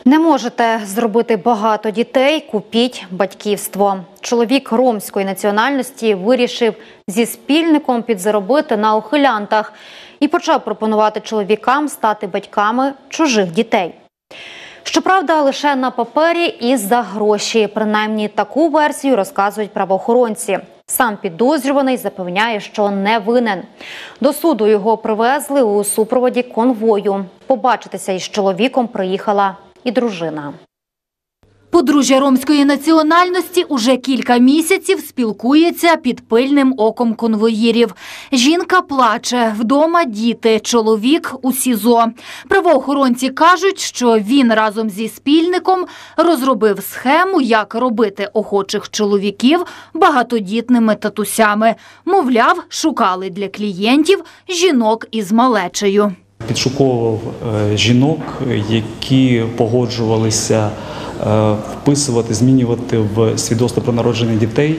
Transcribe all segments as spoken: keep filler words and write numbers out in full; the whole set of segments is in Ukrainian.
Не можете зробити багато дітей – купіть батьківство. Чоловік ромської національності вирішив зі спільником підзаробити на ухилянтах і почав пропонувати чоловікам стати батьками чужих дітей. Щоправда, лише на папері і за гроші. Принаймні таку версію розказують правоохоронці. Сам підозрюваний запевняє, що не винен. До суду його привезли у супроводі конвою. Побачитися із чоловіком приїхала і дружина. Подружжя ромської національності уже кілька місяців спілкується під пильним оком конвоїрів. Жінка плаче, вдома діти, чоловік у СІЗО. Правоохоронці кажуть, що він разом зі спільником розробив схему, як робити охочих чоловіків багатодітними татусями. Мовляв, шукали для клієнтів жінок із малечею. Підшуковував жінок, які погоджувалися вписувати, змінювати в свідоцтво про народження дітей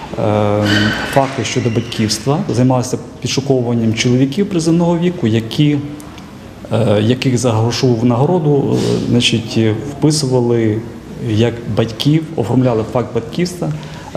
факти щодо батьківства. Займалися підшуковуванням чоловіків призовного віку, які, яких за грошову нагороду значить, вписували як батьків, оформляли факт батьківства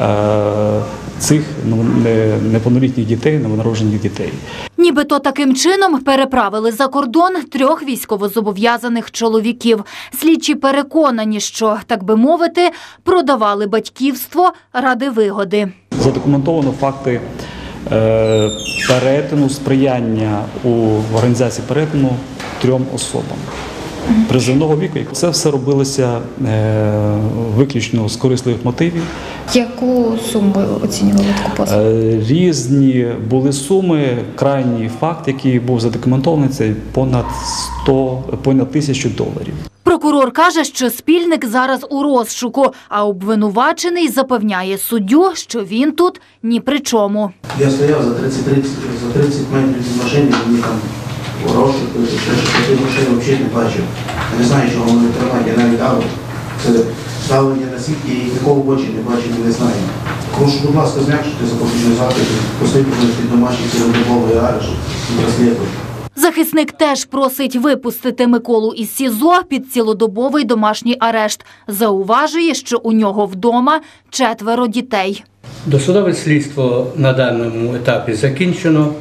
цих неповнолітніх дітей, новонароджених дітей. Нібито таким чином переправили за кордон трьох військовозобов'язаних чоловіків. Слідчі переконані, що, так би мовити, продавали батьківство ради вигоди. Задокументовано факти е, перетину, сприяння у в організації перетину трьом особам призовного віку. Це все робилося е, виключно з корисливих мотивів. Яку суму ви оцінювали таку послугу? Е, різні були суми. Крайній факт, який був задокументований, це понад сто, понад тисячу доларів. Прокурор каже, що спільник зараз у розшуку, а обвинувачений запевняє суддю, що він тут ні при чому. Я стояв за тридцять, тридцять, за тридцять метрів від машини, мені там розшуку, що я машину взагалі не бачив. Я не знаю, чого вони тримають, я навіть дав. Це ставлення на свідки, я нікого в очі не бачив, не знаю. Прошу, будь ласка, зм'якшити запобіжний захід, постійно під домашній цілодобовий арешт і розслідувати. Захисник теж просить випустити Миколу із СІЗО під цілодобовий домашній арешт. Зауважує, що у нього вдома четверо дітей. Досудове слідство на даному етапі закінчено.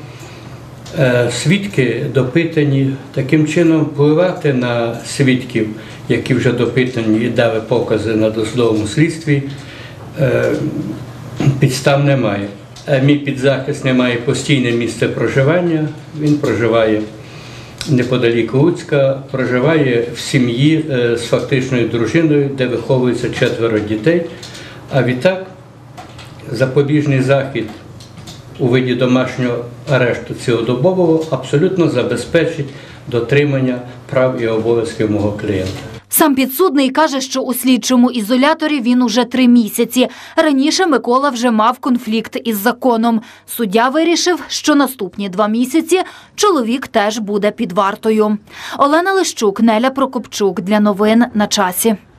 Свідки допитані. Таким чином впливати на свідків, які вже допитані і дали покази на досудовому слідстві, підстав немає. Мій підзахисний має постійне місце проживання, він проживає неподалік Луцька, проживає в сім'ї з фактичною дружиною, де виховується четверо дітей. А відтак запобіжний захід у виді домашнього арешту цілодобового абсолютно забезпечить дотримання прав і обов'язків мого клієнта. Сам підсудний каже, що у слідчому ізоляторі він уже три місяці. Раніше Микола вже мав конфлікт із законом. Суддя вирішив, що наступні два місяці чоловік теж буде під вартою. Олена Лищук, Неля Прокопчук. Для новин на часі.